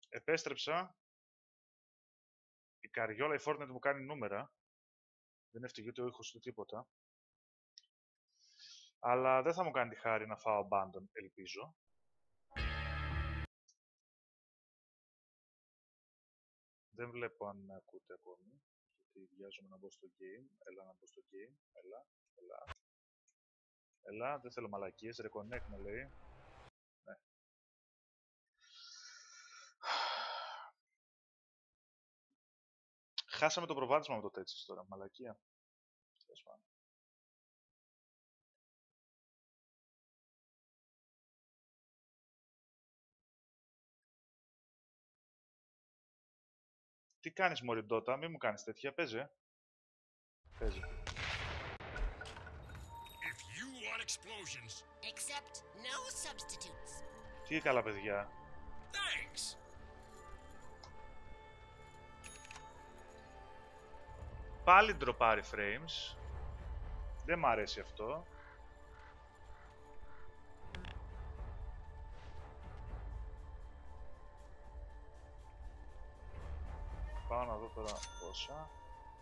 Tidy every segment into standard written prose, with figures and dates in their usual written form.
Επέστρεψα. Η καριόλα, η Fortnite μου κάνει νούμερα. Δεν έφταιγε ούτε ο ήχος ούτε τίποτα. Αλλά δεν θα μου κάνει τη χάρη να φάω abandon, ελπίζω. Δεν βλέπω αν με ακούτε ακόμη. Γιατί βιάζομαι να μπω στο game. Έλα να μπω στο game. Έλα, δεν θέλω μαλακίες. Reconnect με λέει. Ναι. Χάσαμε το προβάδισμα με το τέτοιο τώρα. Μαλακία. Τι κάνεις μωρή Ντότα, μη μου κάνεις τέτοια, παίζε. Παίζε. Τι καλά παιδιά. Thanks. Πάλι ντροπάρει frames. Δεν μ' αρέσει αυτό. Πάω να δω τώρα πόσα.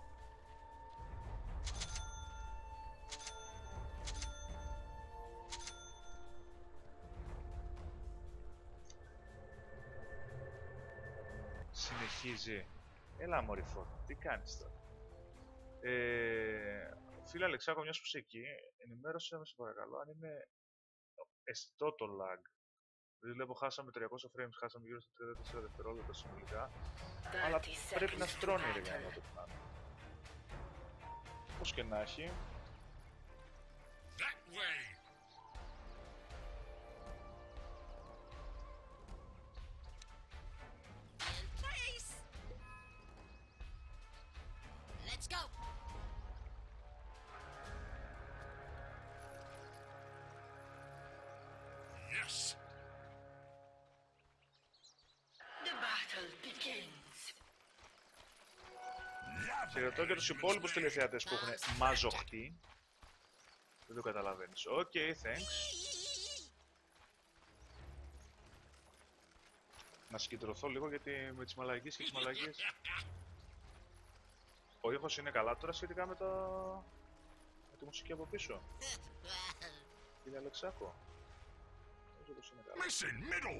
Συνεχίζει. Έλα μωρή Φόρτ, τι κάνεις τώρα. Φίλε Αλεξάκο, μιας που είσαι εκεί, ενημέρωσέ με σε παρακαλώ αν είναι αισθητό το lag. Δηλαδή βλέπω χάσαμε 300 frames, χάσαμε γύρω στα 34 δευτερόλεπτα συνολικά. Αλλά πρέπει να στρώνει ρε γάμο το πλάνο. Πώς και να έχει. Χαιρετώ και τους υπόλοιπους τηλεθεατές που έχουν μαζοχτεί. Δεν το καταλαβαίνεις. Οκ, thanks. Να συγκεντρωθώ λίγο γιατί με τις μαλακίες και τις μαλακίες. Ο ήχος είναι καλά τώρα σχετικά με τη μουσική από πίσω. Κύριε Αλεξάκο. Ο ήχος είναι καλά.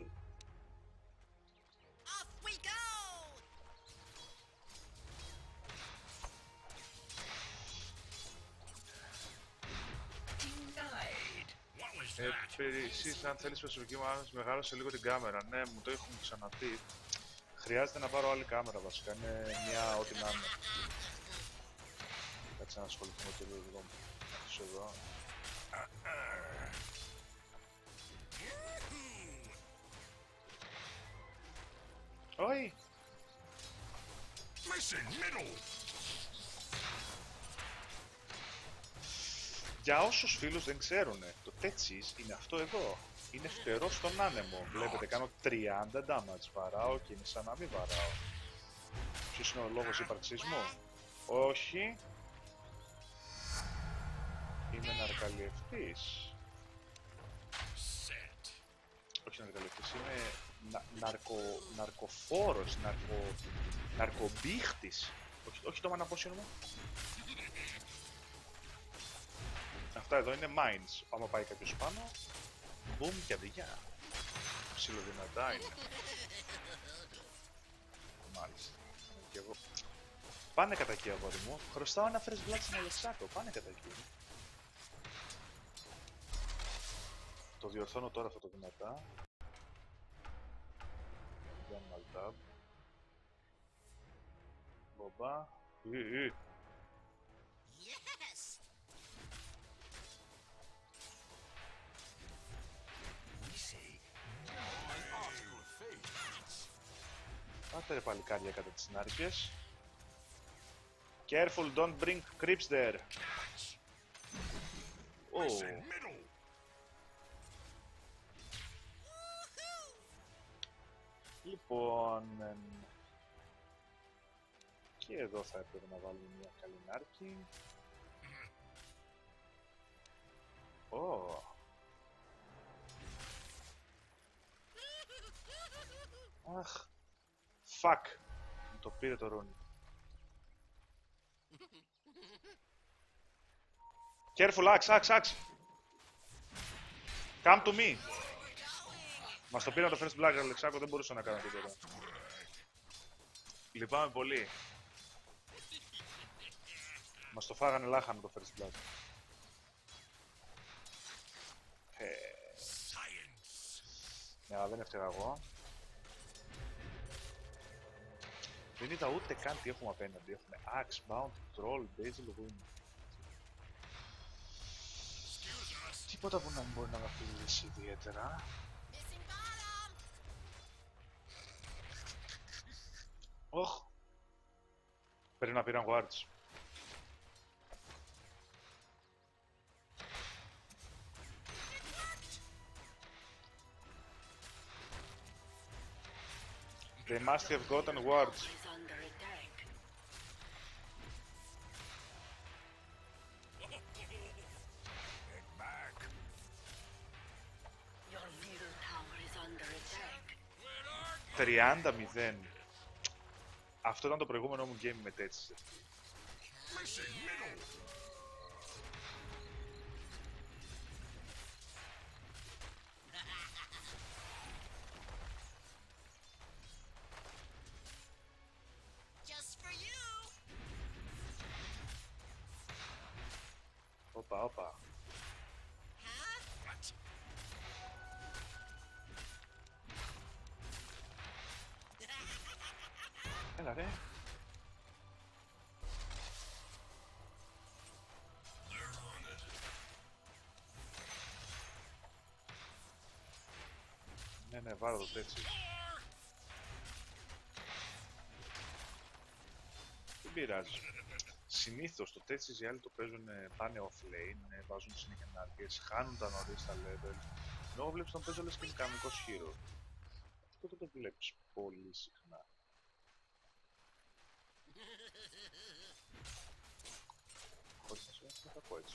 Εσείς αν θέλεις προσωπική μου άμεση μεγάλωσε λίγο την κάμερα. Ναι, μου το έχουν ξαναπεί. Χρειάζεται να πάρω άλλη κάμερα βασικά. Είναι μια ό,τι να είναι. Κάτσε να ασχοληθούμε και λίγο με αυτούς εδώ. Όχι! Για όσους φίλους δεν ξέρουν, το Tetsis είναι αυτό εδώ. Είναι φτερό στον άνεμο. Βλέπετε, κάνω 30 damage. Βαράω και είναι σαν να μην βαράω. Ποιος είναι ο λόγος ύπαρξής μου? Όχι. Είμαι ναρκαλιευτής. Όχι ναρκαλιευτής, είμαι ναρκοφόρος, ναρκομπίχτης. Όχι το μαναπόσιο μου. Αυτά εδώ είναι mines. Άμα πάει κάποιος πάνω, boom και αδειά. Ψιλοδυνατά είναι. Μάλιστα. Και εγώ. Πάνε κατά εκεί αγόρι μου. Χρωστάω ένα fresh blood στην Αλεξάκο. Πάνε κατά εκεί. Το διορθώνω τώρα αυτό το δυνατά. Για tab. Μπομπά. Πάτε ρε παλικάρια κατά τις συνάρκειες. Careful, don't bring creeps there. Oh. Λοιπόν... και εδώ θα έπρεπε να βάλουμε μια καλή νάρκη. Oh. Αχ. Fuck. Μου το πήρε το Ρούνι. Careful, axe. Come to me. Μας το πήραν το first blood, Αλεξάκο, δεν μπορούσα να κάνω τίποτα. Λυπάμαι πολύ. Μας το φάγανε λάχανο το first blood. Ναι, αλλά δεν έφταιγα εγώ. Δεν είδα ούτε καν τι έχουμε απέναντι. Έχουμε Axe, Bounty, Troll, Basil, Wind. Τίποτα που να μην μπορεί να με απειλήσει ιδιαίτερα. Οχ. Πρέπει να πήραν wards. They must have gotten wards. Τριάντα 0. Αυτό ήταν το προηγούμενο μου game με τέτοιες. Όπα. Έλα ρε. Ναι, βάλω το τέτοιο. Δεν πειράζει. Συνήθως το τέτοιο οι άλλοι το παίζουν, πάνε offlane, βάζουν συνέχεια ενάρκειες, χάνουν τα νωρίς τα level. Ενώ βλέπεις τον παίζω λες και είναι κανονικός hero. Αυτό δεν το βλέπεις πολύ συχνά. Χωρίς να σου έρθει, θα πω έτσι.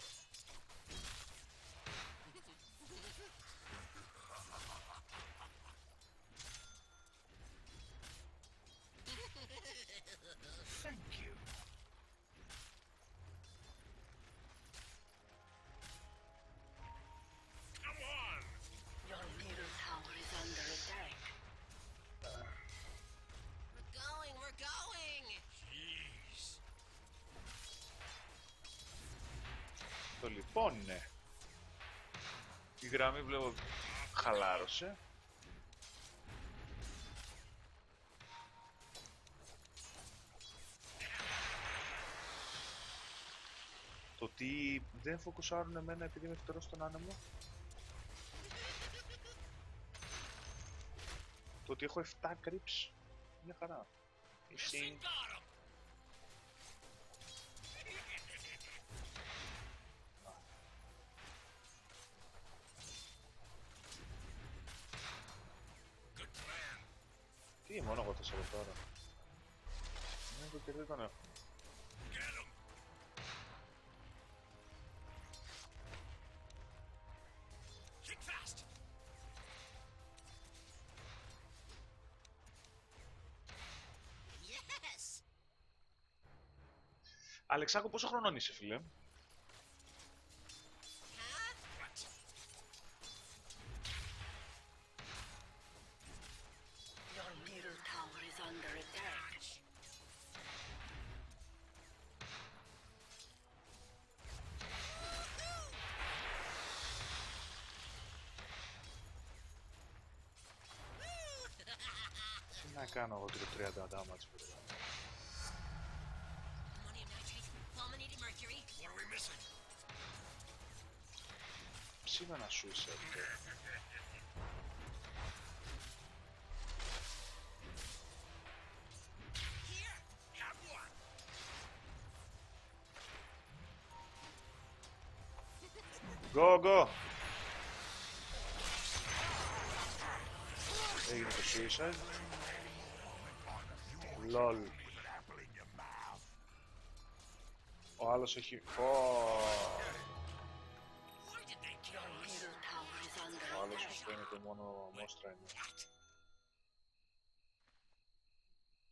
Το λοιπόν, ναι. Η γραμμή βλέπω χαλάρωσε. Το ότι δεν φοκουσάρουν εμένα επειδή είμαι φτερός στον άνεμο. Το ότι έχω 7 creeps. Μια χαρά. Εσύ... Τι, μόνο εγώ 4 τώρα. Ναι, το κερδί τον έχω. Αλεξάκο, πόσο χρονών είσαι, φίλε? Τι να κάνω εγώ και το 30 damage, φίλε? Ψήμα να σου είσαι αυτό. Go! Έγινε το suicide. Lol. Ο άλλος έχει... Ο άλλος μου φαίνεται μόνο μόστρα είναι.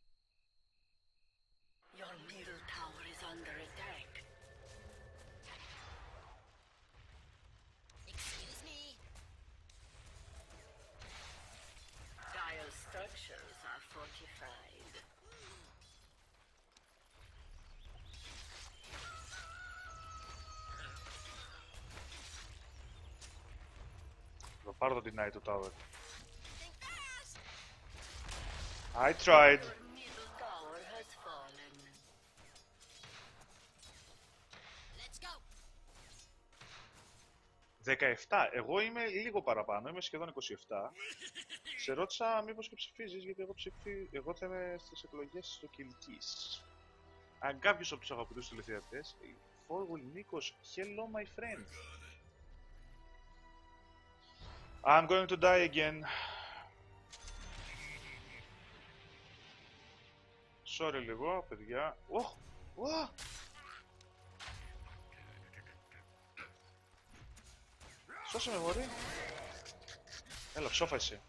Πάρω το deny του tower. I tried. 17. Εγώ είμαι λίγο παραπάνω, είμαι σχεδόν 27. Σε ρώτησα μήπως και ψηφίζεις, γιατί εγώ θα είμαι στις εκλογές στο Κιλκής. Αν κάποιος από τους αγαπητούς τηλεθεατές, Forwell Νίκος, hello my friend. I'm going to die again. Sorry λίγο, παιδιά. Σώσε με, μωρή. Έλα, ψόφα εσύ.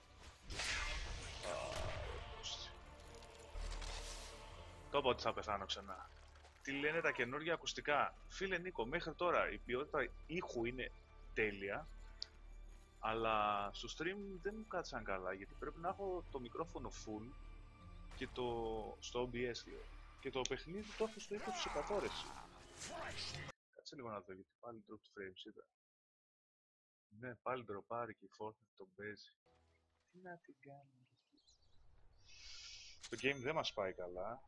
Το είπα ότι θα πεθάνω ξανά. Τι λένε τα καινούργια ακουστικά. Φίλε Νίκο, μέχρι τώρα η ποιότητα ήχου είναι τέλεια, αλλά στο stream δεν μου κάτσαν καλά, γιατί πρέπει να έχω το μικρόφωνο full και στο OBS λέω. Και το παιχνίδι το έχω στο 20% ρε. Κάτσε λίγο να δω, γιατί πάλι drop frames είδα. Ναι, πάλι ντροπάρει και η Fortnite τον παίζει. Τι να την κάνει. Το game δεν μας πάει καλά.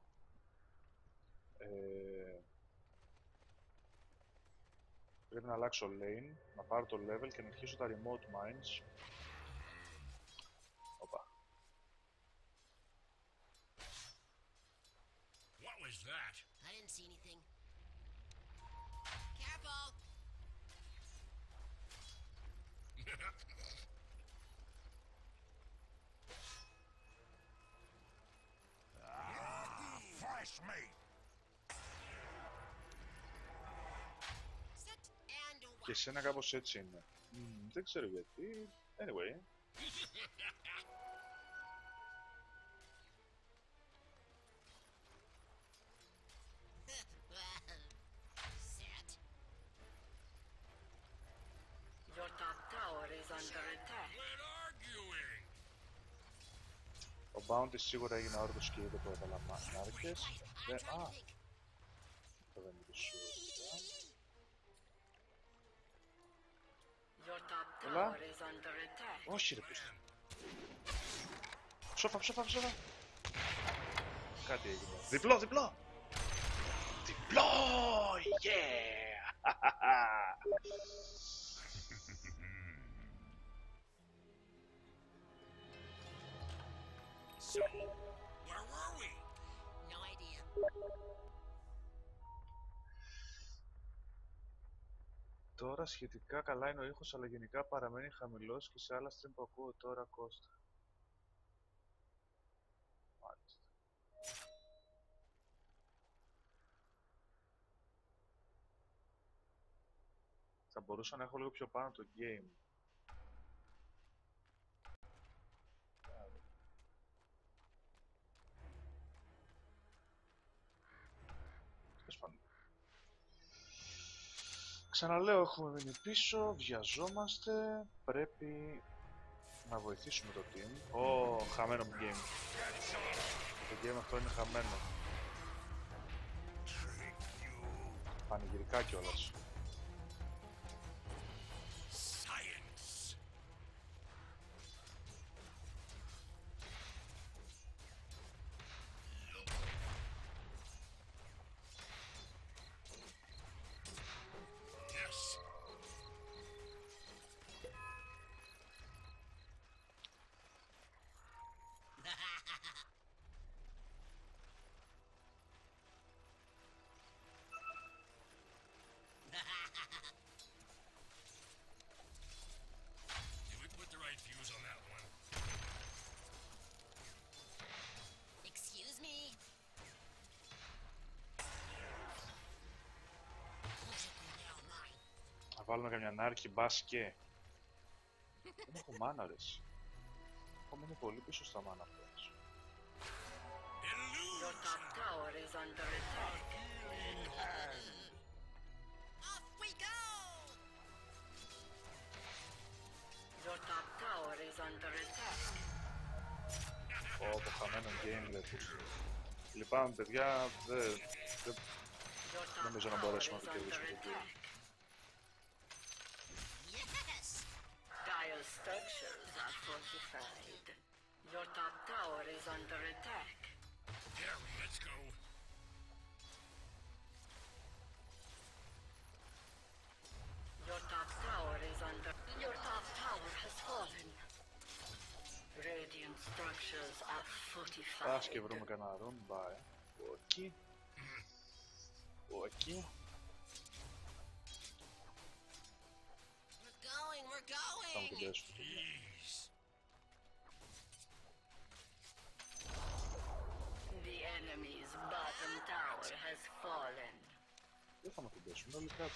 Πρέπει να αλλάξω lane, να πάρω το level και να αρχίσω τα remote mines. Οπα. What was that? I didn't see anything. Careful! Fresh meat. Και εσένα κάπως έτσι είναι. Δεν ξέρω γιατί. Anyway. Your top tower is under attack. Ο Bounty σίγουρα έγινε όρκος και είδε που έβαλα μάρκες. Δεν είναι το σίγουρα. Έλα. Όχι ρε πούστη. Ψόφα. Κάτι έγινε. Διπλό! Διπλό! Yeah! So, where were we? No idea. Τώρα σχετικά καλά είναι ο ήχος, αλλά γενικά παραμένει χαμηλός και σε άλλα stream που ακούω τώρα Κώστα. Μάλιστα. Θα μπορούσα να έχω λίγο πιο πάνω το game. Ξαναλέω, έχουμε μείνει πίσω, βιαζόμαστε, πρέπει να βοηθήσουμε το team. Χαμένο game. Το game αυτό είναι χαμένο. Πανηγυρικά κιόλας. Θα βάλουμε καμιά νάρκη, μπας και... Δεν έχω μάνα ρες. Έχω μείνει πολύ πίσω στα μάνα αυτές. Your top tower is under attack. Off we go! Your top tower is under attack. Το χαμένο game δεν πούσε. Λυπάμαι παιδιά, δεν νομίζω να μπορέσουμε να το κερδίσουμε το game. Dire's structures are fortified. Your top tower is under attack. Yeah, let's go. Your top tower is under... Your top tower has fallen. Radiant structures are fortified. Πας και βρούμε κανένα ρούμπα, από εκεί. Από εκεί. Θα μου την πέσουμε. The enemy's bottom tower has fallen. Δεν θα μου την πέσουμε όλοι κάτω.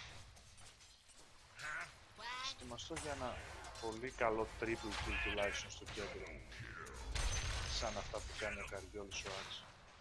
Ετοιμαστώ για ένα πολύ καλό triple kill τουλάχιστον στο κέντρο. Σαν αυτά που κάνει ο Καριόλης ο Άξ.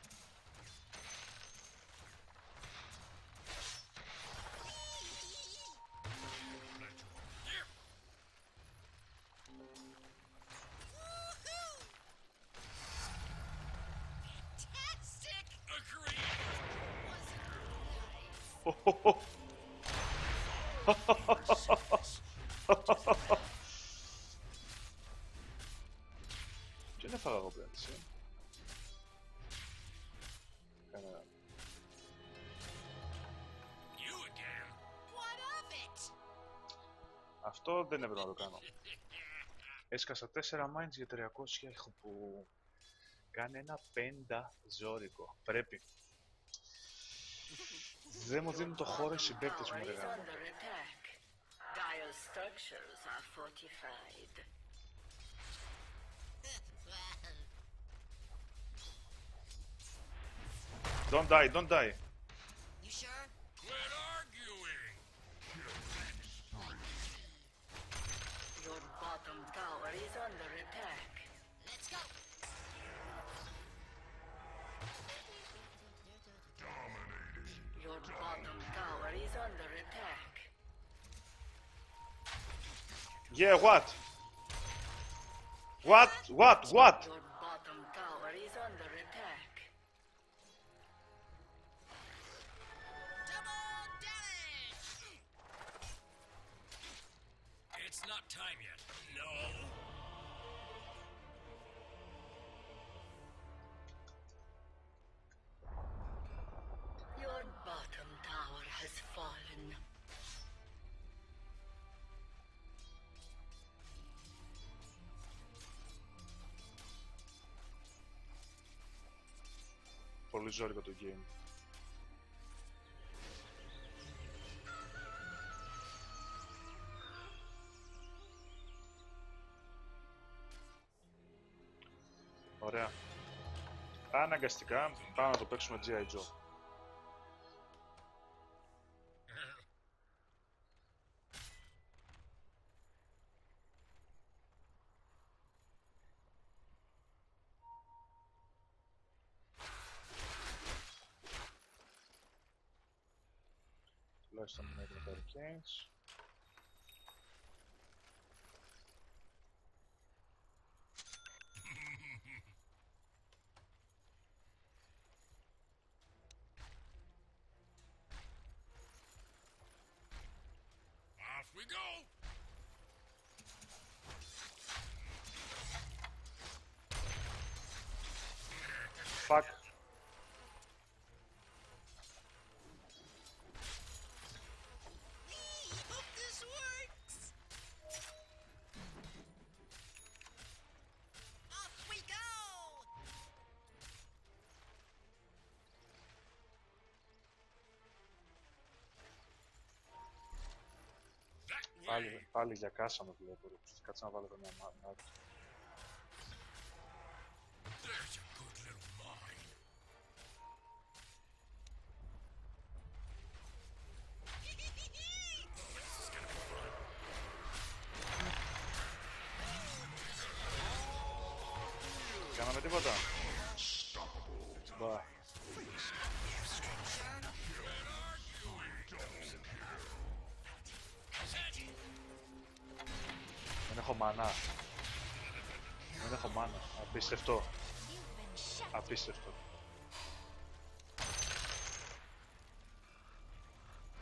Τι είναι φάγα εγώ πλέον, εσύ. Κανένα. Αυτό δεν έπρεπε να το κάνω. Έσκασα 4 mines για 300 έχω που κάνει ένα 5 ζόρικο. Πρέπει. Δεν μου δίνουν το χώρο οι συμπαίκτες μου, ρε γάμο. Don't die, don't die. You sure? Quit arguing. Your bottom tower is under attack. Let's go. Your bottom tower is under attack. Yeah, what? What? What? What? Your bottom tower is under attack. Double damage. It's not time yet. No. Your bottom tower has fallen. Πολύ ζόρικο το game. Ωραία. Αναγκαστικά πάμε να το παίξουμε G.I. Joe. Τουλάχιστον με έτοιμο τα Hurricanes. Off we go. Fuck. Hope this works. Off we go. That way. Πάλι για κάσα με βλέπω. Κάτσε να βάλω μια μάνα. There's a good little mine. This is gonna be fun. Κάναμε τίποτα. Μπα. Δεν έχω μάνα. Δεν έχω μάνα. Απίστευτο. Απίστευτο.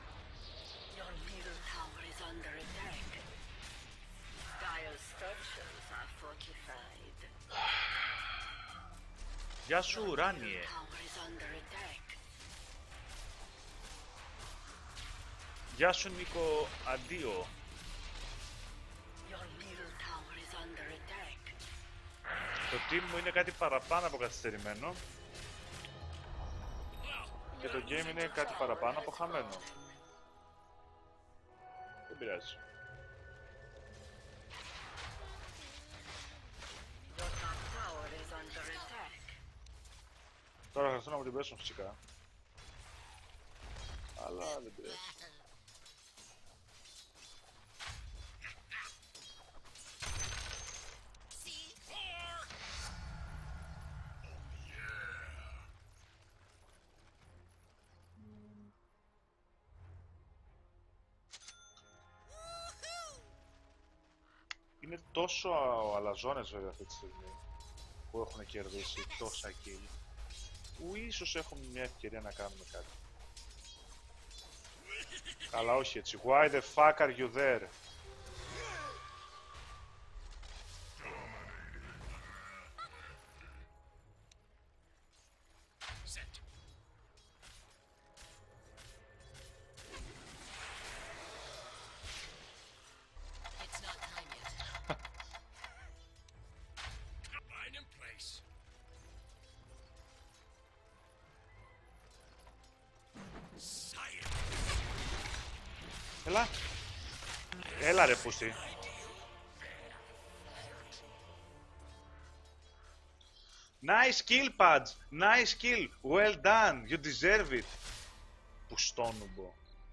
Your middle tower is under attack. Dire structures Γεια σου, Ουράνιε. Tower is under attack. Γεια σου, Νίκο, αντίο. Your middle tower is under attack. Το team μου είναι κάτι παραπάνω από καθυστερημένο. Και το game είναι κάτι παραπάνω από χαμένο. Δεν πειράζει. Your top tower is under attack. Τώρα χρειαστώ να μου την πέσουν φυσικά. Αλλά δεν πειράζει. Είναι τόσο αλαζόνες βέβαια αυτή τη στιγμή που έχουν κερδίσει τόσα kill που ίσως έχουμε μια ευκαιρία να κάνουμε κάτι. Αλλά όχι έτσι. Why the fuck are you there? Set. It's not time yet. Line in place. Science. Έλα. Έλα ρε πούστη. Nice kill, Pads. Nice kill. Well done. You deserve it. Πουστόνουμπο.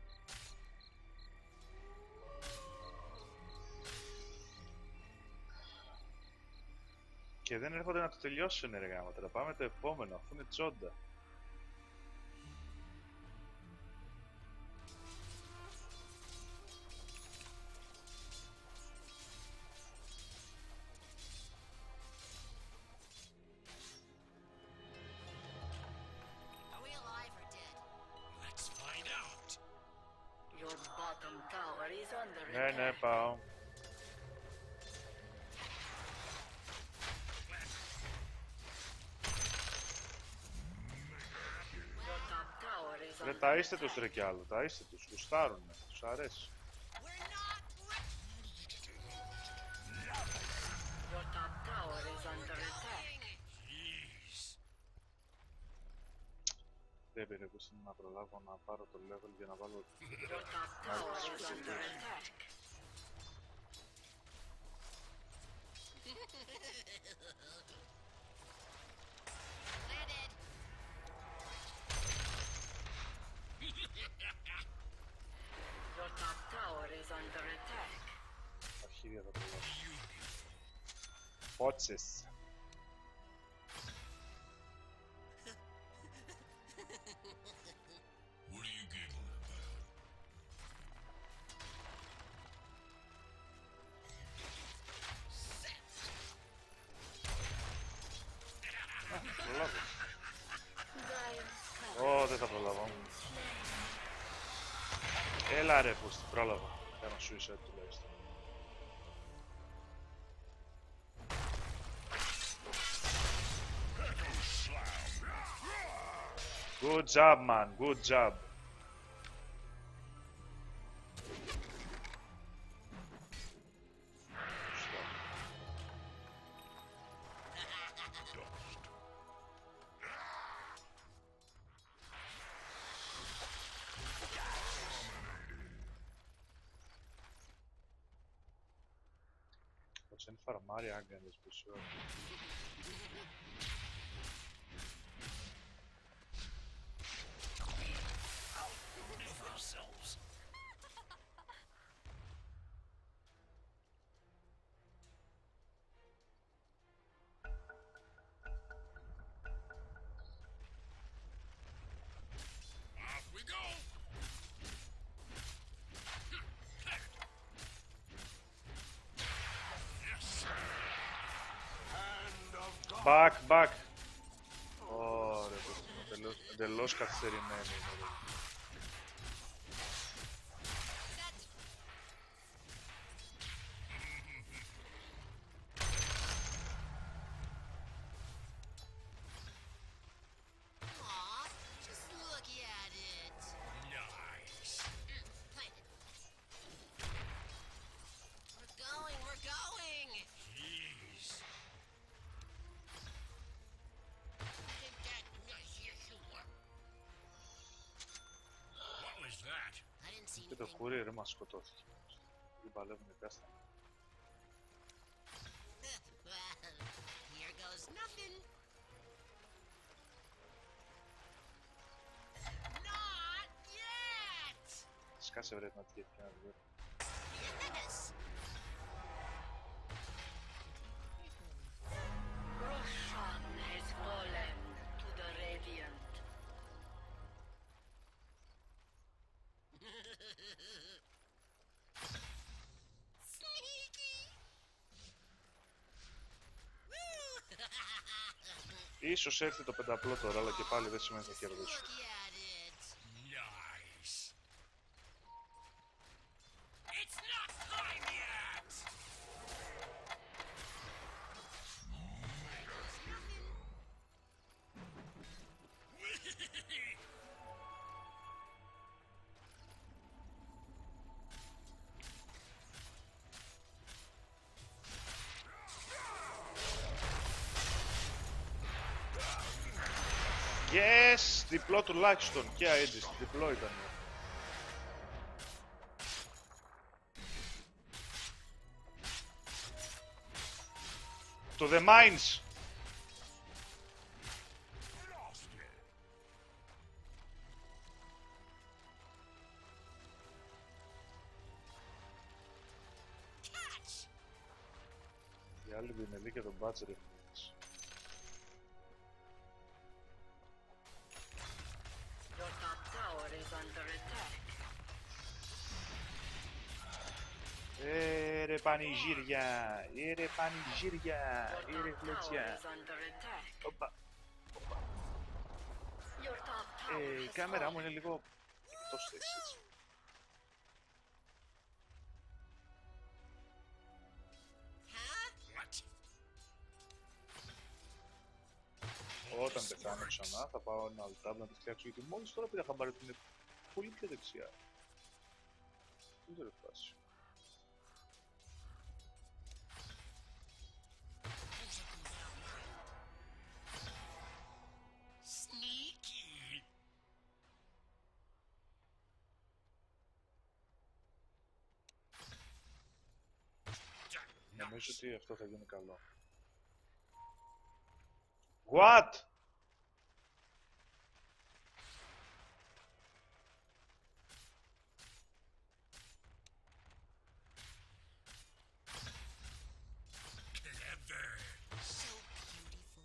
Και δεν έρχονται να το τελειώσουν ρε γάμματα. Πάμε το επόμενο αφού είναι τσόντα. Are we alive or dead? Let's find out. Your bottom tower is under Ναι, attack. ναι, πάω. Your top tower is Ρε, under τα είστε attack. τους ρε κι άλλο, τα είστε τους, γουστάρουνε, τους αρέσει. We're not Your top tower is under attack. Jeez. Δεν πήρε πούστη να προλάβω να πάρω το level για να βάλω... Your top tower is under attack. Landed. Your top tower is under attack. Τα χέρια θα προλάβω. Πότσες. What are you giggling about? Προλάβω. Giant Ω, δεν θα προλάβω. Έλα ρε πούστη, πρόλαβα. Κάνω suicide τουλάχιστον. Good job, man. Good job. Facendo farmare anche nelle espressioni. Of ourselves. Off we go. Yes. Hand of God. Back, back. Ωραία, εντελώς καθυστερημένη είναι. Ρε. Κούρι ρε μας σκοτώθηκε. Δεν παλεύουνε κάστα. Well, here goes nothing. Not yet. Σκάσε βρε να τυχαίνει και να δει. Yes. Roshan has fallen to the Radiant. Sneaky. Ίσως έρθει το πενταπλό τώρα, αλλά και πάλι δεν σημαίνει θα κερδίσω. Look at it. Nice. It's not time yet. Yes! Διπλό τουλάχιστον και αέντης, διπλό ήταν. Το The Mines! Catch. Η άλλη δινελή και τον Μπάτσερ έχουν. Your top tower is under attack. Ρε πανηγύρια, ρε πανηγύρια, Your ρε top tower φλετσιά. is under attack. Οπα. Your top tower Η has κάμερα μου fallen. είναι λίγο εκτός θέσης, έτσι. Huh? What? Όταν πεθάνω ξανά θα πάω ένα alt tab να τη φτιάξω, γιατί μόλις τώρα πήρα χαμπάρι ότι είναι πολύ πιο δεξιά. Δεν ξέρω φτάσει. Sneaky. Νομίζω ότι αυτό θα γίνει καλό. What? Clever. So beautiful.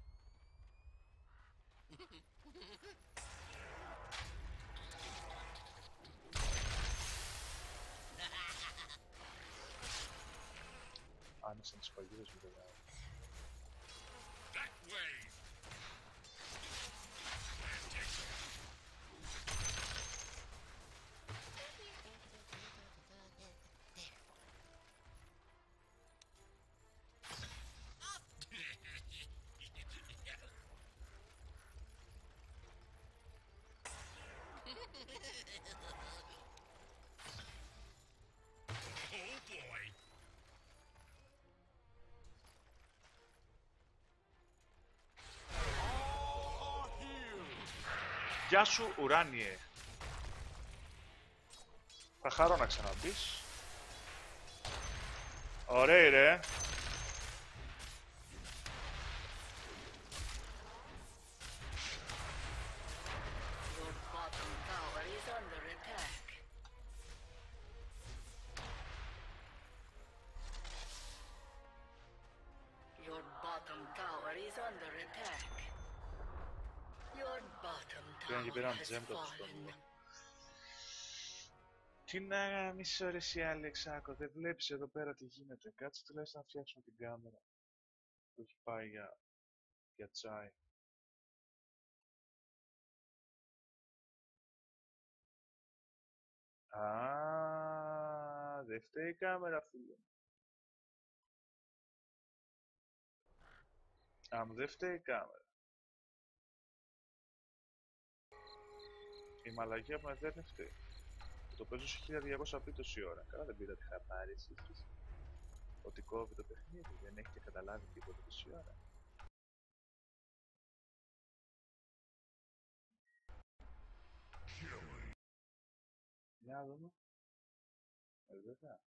Άνοιξαν τις παγίδες μου, παιδιά. That way. Oh boy. Γεια σου, ουράνιε. Θα χαρώ να ξαναμπείς. Ωραίοι ρε. Your bottom tower is under attack. Your bottom tower is under attack. Your bottom Πήγαν και tower πήραν has τζέμπτα τους στον fallen. Τι να μισό ρε εσύ Αλεξάκο, δεν βλέπεις εδώ πέρα τι γίνεται. Κάτσε τουλάχιστον να φτιάξουμε την κάμερα που έχει πάει για τσάι. Α, δεν φταίει η κάμερα, φίλε. Αν δεν φταίει η κάμερα. Η μαλακία που με δεν φταίει. Το παίζω σε 1200 πει τόση ώρα. Καλά δεν πήρατε χαμπάρι εσείς. Ότι κόβει το παιχνίδι, δεν έχετε καταλάβει τίποτα τόση ώρα. Για να δούμε. Βέβαια.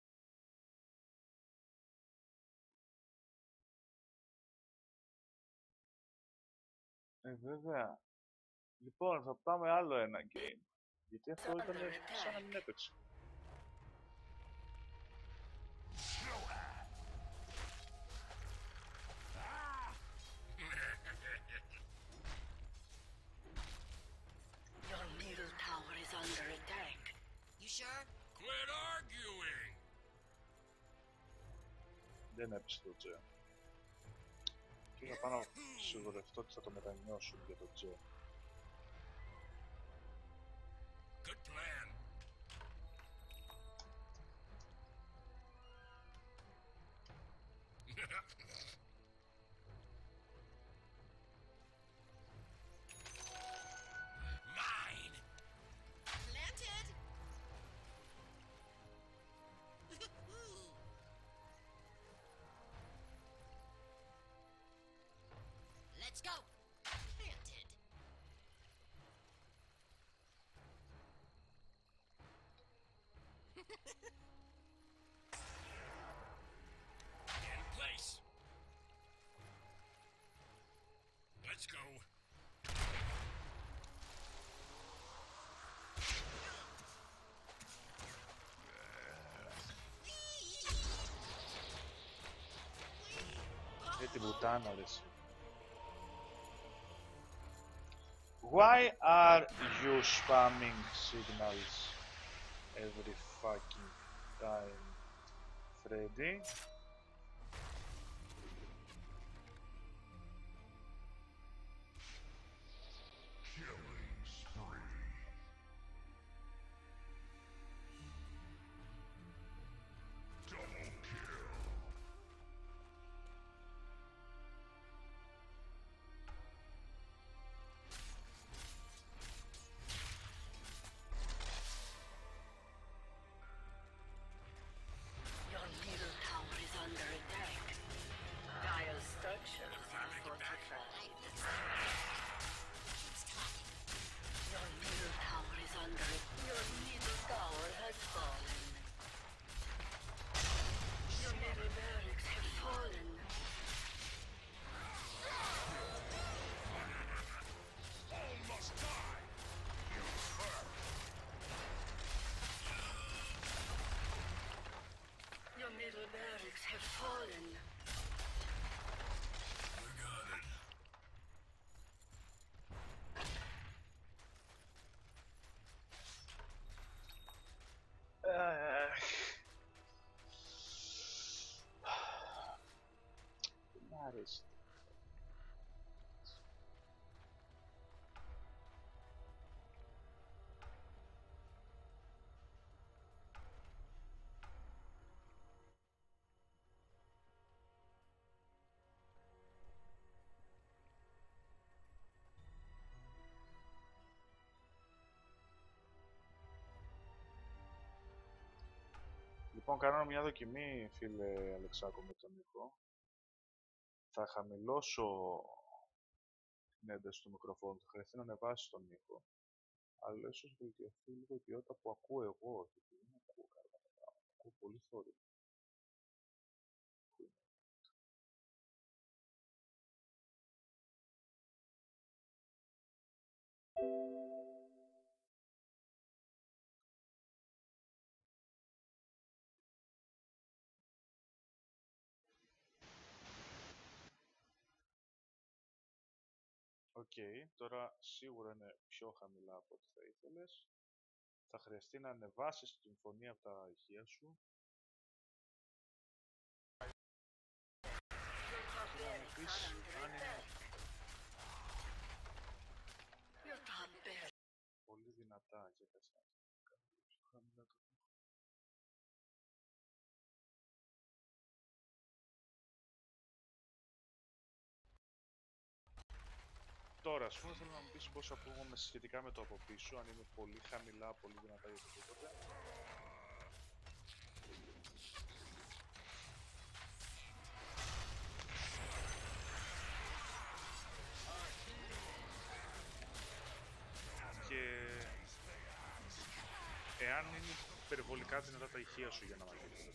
Βέβαια. Λοιπόν, θα πάμε άλλο ένα game. Γιατί αυτό ήταν σαν να μην έπαιξε. Your middle tower is under attack. You sure? Quit arguing! Δεν έπαιξε το Τζε. Και θα πάω να σιγουρευτώ ότι θα το μετανιώσουν για το Τζε. Good plan. Mine! Planted! Let's go! Planted! In place. Let's go. Την πουτάνα ρε εσύ. Why are you spamming signals every fucking time, Freddy? Killing spree. Double kill. Your middle tower is under attack. Dire structures are fortified. Keeps talking. Your middle tower is under attack. Your middle tower has fallen. Your middle barracks have fallen. Almost die. You hurt. Your middle barracks have fallen. We got it. Δεν μ' αρέσει. Λοιπόν, κάνω μια δοκιμή, φίλε Αλεξάκο, με τον ήχο. Θα χαμηλώσω την ένταση του μικροφόνου, θα χρειαστεί να ανεβάσει τον ήχο. Αλλά ίσως βελτιωθεί λίγο η ποιότητα που ακούω εγώ, γιατί δεν ακούω καλά. Ακούω πολύ θόρυβο. Οκ, τώρα σίγουρα είναι πιο χαμηλά από ό,τι θα ήθελες. Θα χρειαστεί να ανεβάσεις την φωνή από τα ηχεία σου. Your top Και να μου barracks πεις are under αν είναι attack. Your top barracks. πολύ δυνατά και θες να κάνω πιο χαμηλά το ήχο. Τώρα, ας πούμε, θέλω να μου πεις πώς ακούγομαι σχετικά με το από πίσω, αν είναι πολύ χαμηλά, πολύ δυνατά ή οτιδήποτε. Και εάν είναι υπερβολικά δυνατά τα ηχεία σου για να μαγειρεύεις.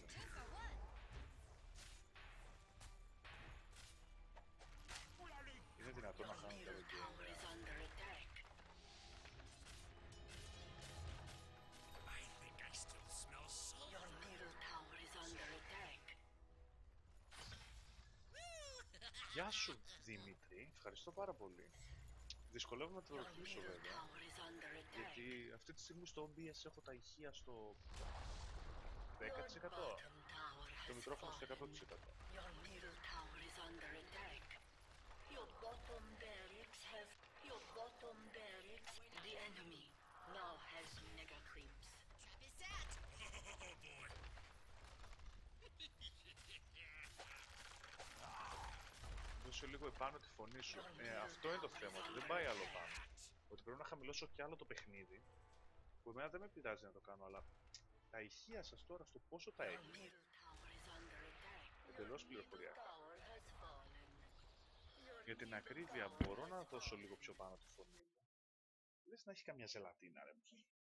Είναι δυνατόν να Your χάνει middle το tower game. is under attack. I think I still smell salt. Your middle tower is under attack. Γεια σου, Δημήτρη. Ευχαριστώ πάρα πολύ. Δυσκολεύομαι να το Your ρωτήσω middle βέβαια. tower is under attack. Γιατί αυτή τη στιγμή στο OBS έχω τα ηχεία στο Your 10%. bottom tower Το has μικρόφωνο στο 100%. fallen. Your middle tower is under attack. Your bottom barracks have... Your bottom barracks... The enemy now has mega creeps. Trap is set. Oh boy. Δώσε λίγο επάνω τη φωνή σου. Αυτό είναι το θέμα, ότι δεν πάει άλλο πάνω. Ότι πρέπει να χαμηλώσω κι άλλο το παιχνίδι. Που εμένα δεν με πειράζει να το κάνω, αλλά τα ηχεία σας τώρα στο πόσο τα Your έχει. middle tower is under attack. Εντελώς Your middle πληροφοριακά. tower has fallen. Your Για την middle ακρίβεια tower μπορώ has να δώσω fallen. λίγο πιο πάνω τη φωνή μου. Λες να έχει καμιά ζελατίνα, ρε.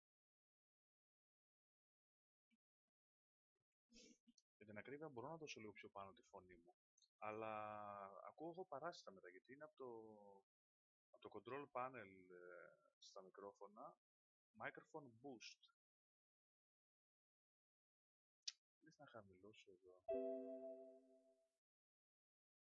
Για την ακρίβεια μπορώ να δώσω λίγο πιο πάνω τη φωνή μου. Αλλά ακούω εγώ παράσιτα μετά, γιατί είναι από το control panel στα μικρόφωνα microphone boost. Λες να χαμηλώσω εδώ.